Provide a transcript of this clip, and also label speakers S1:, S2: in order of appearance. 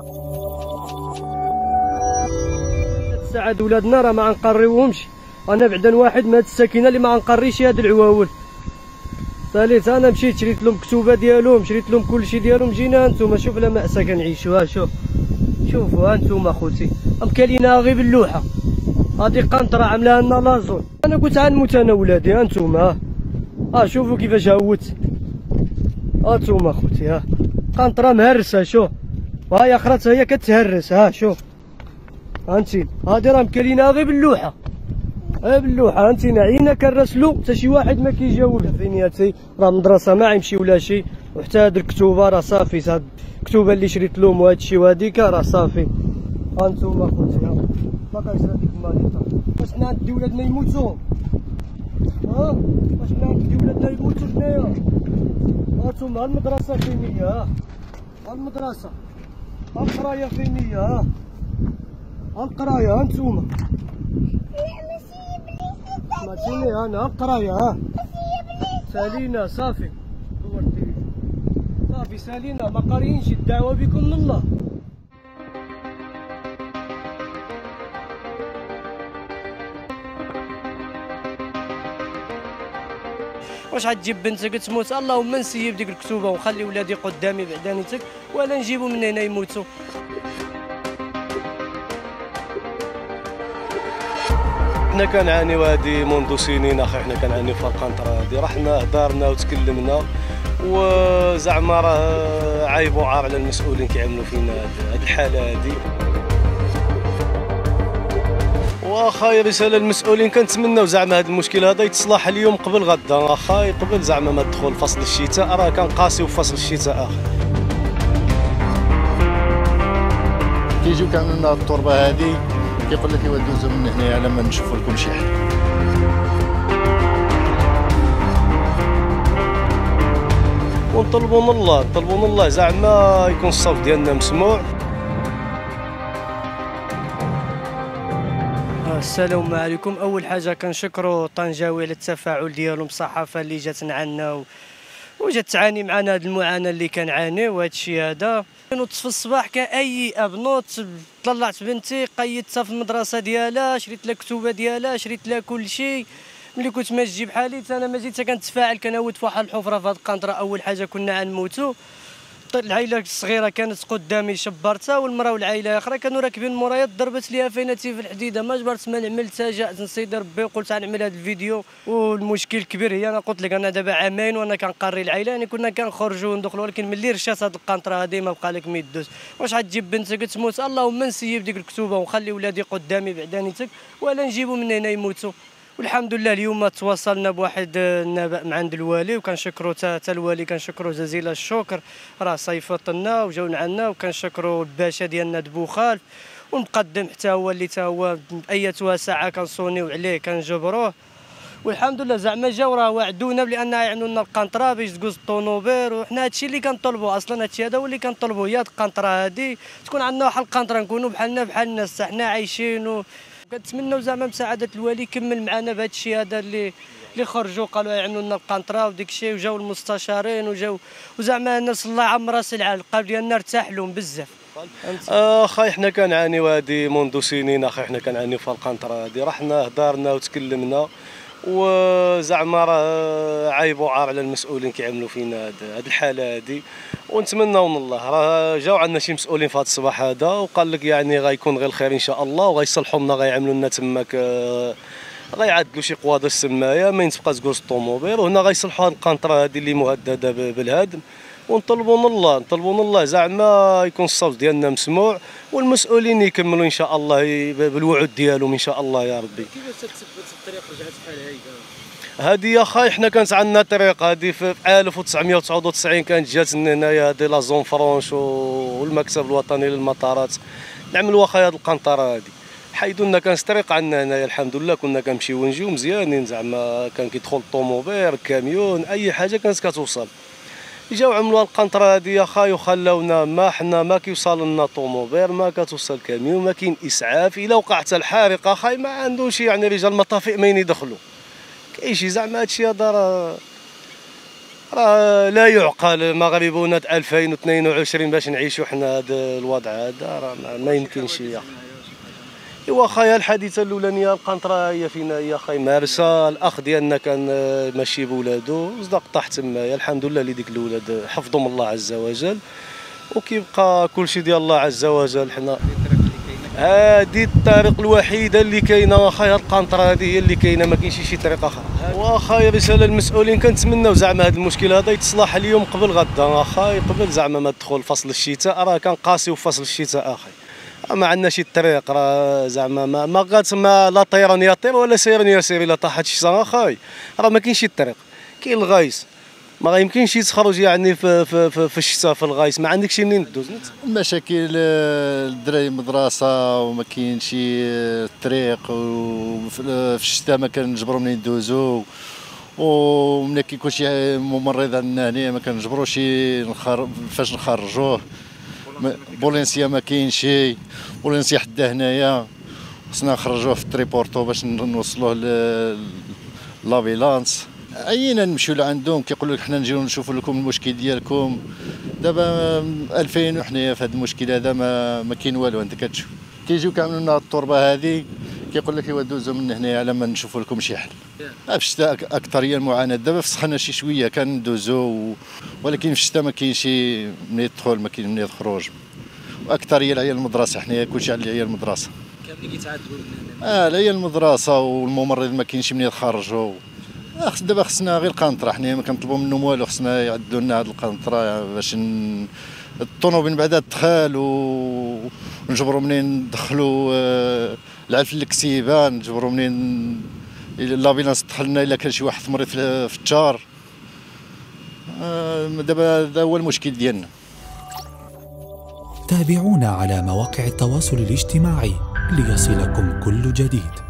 S1: سعد ولادنا راه ما غنقريوهمش. انا بعدا واحد من هاد الساكنه اللي ما غنقريش هاد العواول. ثالث انا مشيت شريت لهم كتوبه ديالهم، شريت لهم كلشي ديالهم، جينا هانتوما شوف لا مأساة كنعيشوها. شوفوا هانتوما خوتي مكالينها غير باللوحه. هادي قنطره عاملاها لنا لازون. انا قلت غنموت انا ولادي هانتوما. شوفوا كيفاش هوت. هانتوما خوتي قنطره مهرسه. شوف وهاي اخرتها هي كتهرس. شوف هانتي هادي راه مكالينها غير باللوحه. باللوحه هانتينا عينا كنراسلو حتى شي واحد ما كيجاوب. فينياتي راه مدرسه ما غيمشيو لا شي. وحتى هاد الكتوبه راه صافي، هاد الكتوبه اللي شريت لهم وهادشي وهاديك راه صافي. هانتوما خوتي باقاش هاديك الماليطه. واش حنا عندي ولادنا يموتوا؟ واش حنا عندي ولادنا يموتوا حنايا؟ هانتوما المدرسه فين هي؟ المدرسه القرايه فين هي؟ القرايه هانتوما سمعتيني انا القرايه. سالينا صافي صافي سالينا ما قاريينش. الدعوه بكم من الله. واش غتجيب بنتك تموت؟ اللهم نسيب ديك الكتوبه ونخلي ولادي قدامي بعدا نيتك، ولا نجيبو من هنا يموتوا.
S2: حنا كنعانيو هادي منذ سنين اخي. حنا كنعانيو في القنطره هادي، رحنا هضرنا وتكلمنا، وزعما راه عيب وعار على المسؤولين كيعملوا فينا هاد الحاله هادي. واخا رساله للمسؤولين كنتمناو زعما هاد المشكل هذا يتصلح اليوم قبل غدا. واخا قبل زعما ما تدخل فصل الشتاء، راه كنقاسيو فصل الشتاء اخي.
S3: كيجيو كامل لنا التربه هادي كيقول لك ايوا دوزو من هنايا لما نشوفوا لكم شي حل.
S2: ونطلبوا من الله زعما يكون الصوت ديالنا مسموع.
S1: السلام عليكم. اول حاجه كنشكروا طنجاوي على التفاعل ديالهم، الصحافه اللي جات عنا وجات تعاني معنا هذه المعاناه اللي كنعانيو وهذا الشيء هذا. نوضت في الصباح كاي اب نوض، طلعت بنتي قيدتها في المدرسه ديالها، شريت لها كتوبه ديالها، شريت لها كل شيء. ملي كنت ما تجي بحالي انا ما زيدت كنتفاعل، كنعود في واحد الحفره في هذه القنطره. اول حاجه كنا غنموتوا. العائله الصغيره كانت قدامي شبرتها، والمراه والعائله الاخرى كانوا راكبين مورايا، ضربت ليها فيناتي في الحديده. ما جبرت ما نعمل حتى جات نصيد ربي وقلت غنعمل هذا الفيديو. والمشكل كبير هي انا قلت لك انا دابا عامين وانا كنقري العائله، يعني كنا كنخرجوا وندخلوا، ولكن ملي رشات هذه القنطره هذه ما بقى لك ما يدوز. واش غتجيب بنتك تموت؟ اللهم نسيب ديك الكتوبه ونخلي ولادي قدامي بعدا نيتك، ولا نجيبو من هنا يموتوا. والحمد لله اليوم تواصلنا بواحد النبأ من عند الوالي، وكنشكروا حتى الوالي، كنشكروا جزيل الشكر. راه صيفط لنا وجاو عندنا، وكنشكروا الباشا ديالنا دبوخال، والمقدم حتى هو اللي تا هو ايتها ساعه كنصونيو عليه كنجبروه. والحمد لله زعما جاو راه وعدونا بان يعملوا لنا القنطره باش تجوز الطونوبير. وحنا هادشي اللي كنطلبوا اصلا، هادشي هذا هو اللي كنطلبوا، هي القنطره هذه تكون عندنا واحد القنطره نكونوا بحالنا بحال الناس حنا عايشين. كنتمناو زعما مساعده الوالي يكمل معنا بهذا الشيء هذا اللي خرجوا قالوا يعملوا لنا القنطره وديك الشيء، وجاو المستشارين وجاو وزعما الناس الله عمرها سلعه، القلب ديالنا ارتاح لهم بزاف.
S2: اخي حنا كنعانيو هادي منذ سنين اخي. حنا كنعانيو في القنطره هادي، رحنا هضرنا وتكلمنا، وزعما راه عيب وعار على المسؤولين كيعملوا فينا هاد الحاله هادي. ونتمناو من الله، راه جاو عندنا شي مسؤولين في هذا الصباح هذا وقال لك يعني غيكون غير الخير ان شاء الله، وغيصلحوا لنا، غيعملوا لنا تماك، غيعدلوا شي قواضي السمايه ما تبقى تقوز الطوموبيل، وهنا غيصلحوا هاد القنطره هادي اللي مهدده بالهدم. ونطلبوا من الله زعما يكون الصوت ديالنا مسموع، والمسؤولين يكملوا ان شاء الله بالوعود ديالهم ان شاء الله يا ربي.
S1: كيفاش تثبت الطريق رجعت بحال هكا؟
S2: هادي يا خاي حنا كانت عندنا طريق هادي في 1999 كانت جات هنايا هادي لا زون فرونش والمكتب الوطني للمطارات نعملوا واخا هاد القنطره هادي. حيدوا لنا كانت طريق عندنا هنايا الحمد لله، كنا كنمشيو ونجيو مزيانين، زعما كان كيدخل الطوموبيل كاميون اي حاجه كانت كتوصل. جاو عملوا القنطره هادي يا خاي وخلاونا ما حنا ما كيوصل لنا طوموبيل، ما كتوصل كاميون، ما كاين اسعاف. الا وقعت الحريقه خاي ما عندوش يعني رجال المطافئ مين يدخلوا. كاين شي زعما هادشي هذا راه لا يعقل مغربنا 2022 باش نعيشوا حنا هذا الوضع هذا، راه ما يمكنش. واخا هي الحادثه الاولانيه القنطره هي فينا هي خاي مارسه، الاخ ديالنا كان ماشي بولادو صدق طاح تمايا، الحمد لله اللي ديك الاولاد حفظهم الله عز وجل، وكيبقى كلشي ديال الله عز وجل. حنا هذه الطريق الوحيده اللي كاينه، واخا هي القنطره هذه هي اللي كاينه، ما كاينش شي طريق اخر. واخا هي رساله للمسؤولين، كنتمناو زعما هذا المشكل هذا يتصلح اليوم قبل غدا، واخا قبل زعما ما تدخل فصل الشتاء، راه كان قاسي وفصل الشتاء اخي ما عندنا شي طريق، راه زعما ما غاتما لا طيران يطير ولا سير يسير. الا طاحت الشتا اخاي راه ما كاينش الطريق، كاين الغايس ما غيمكنش تخرج يعني في الشتاء في الغايس، ما عندكش منين دوز.
S3: المشاكل الدراري مدرسه وما كاينش الطريق، وفي الشتاء ما كنجبروا منين ندوزو، وملي كيكون شي ممرض عندنا هنا ما كنجبروش فاش نخرجوه. بولينسيا ما كاين شي، بولينسيا حدا هنايا خصنا نخرجوه في التريبورتو باش نوصلوه لافيلانس. عينا نمشيو لعندهم كيقولوا لك حنا نجيو نشوفوا لكم المشكل ديالكم. دابا 2000 وحنايا في هذا المشكل هذا ما كاين والو. انت كتشوف كيجيو كاملين من التربه هذه كيقول لك ايوا دوزوا من هنايا على ما نشوفوا لكم شي حل. في الشتاء اكثر هي المعاناه، دابا في السخانه شي شويه كندوزو، ولكن في الشتاء ما كاينش منين يدخل ما كاين منين يخرج، واكثر هي العيال المدرسه. حنايا كلشي على العيال المدرسه
S4: كاملين كيتعذبوا من هنا.
S3: العيال المدرسه والممرض ما كاينش منين يخرجوا. دابا خصنا غير القنطره، حنايا ما كنطلبوا منهم والو، خصنا يعدلوا لنا هذه القنطره باش الطوموبيل بعدا تدخل ونجبروا منين ندخلوا العلف الكسيبه، نجبروا منين لافيلانس تدخلنا الا كان شي واحد مريض في الدار. دابا هذا هو المشكل ديالنا.
S5: تابعونا على مواقع التواصل الاجتماعي ليصلكم كل جديد.